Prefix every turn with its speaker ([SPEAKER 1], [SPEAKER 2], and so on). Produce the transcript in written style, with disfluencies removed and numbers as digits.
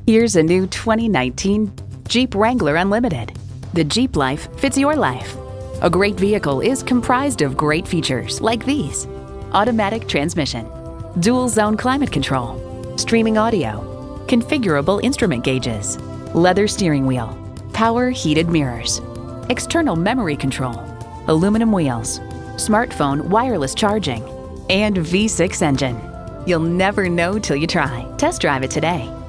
[SPEAKER 1] Here's a new 2019 Jeep Wrangler Unlimited. The Jeep life fits your life. A great vehicle is comprised of great features like these: automatic transmission, dual zone climate control, streaming audio, configurable instrument gauges, leather steering wheel, power heated mirrors, external memory control, aluminum wheels, smartphone wireless charging, and V6 engine. You'll never know till you try. Test drive it today.